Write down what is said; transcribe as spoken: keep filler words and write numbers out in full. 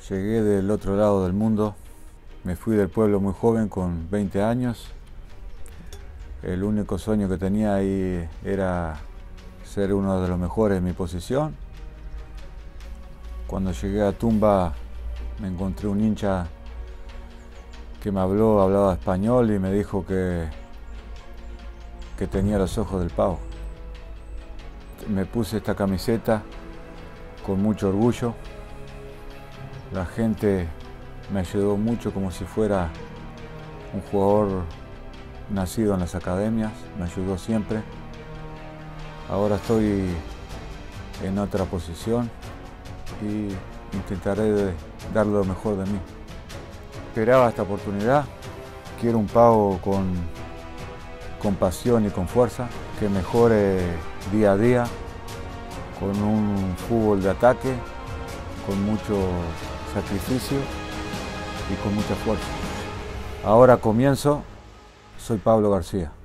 Llegué del otro lado del mundo, me fui del pueblo muy joven con veinte años. El único sueño que tenía ahí era ser uno de los mejores en mi posición. Cuando llegué a Tumba me encontré un hincha que me habló, hablaba español y me dijo que, que tenía los ojos del pavo. Me puse esta camiseta con mucho orgullo. La gente me ayudó mucho como si fuera un jugador nacido en las academias, me ayudó siempre. Ahora estoy en otra posición y intentaré dar lo mejor de mí. Esperaba esta oportunidad, quiero un pavo con, con pasión y con fuerza, que mejore día a día, con un fútbol de ataque, con mucho sacrificio y con mucha fuerza. Ahora comienzo, soy Pablo García.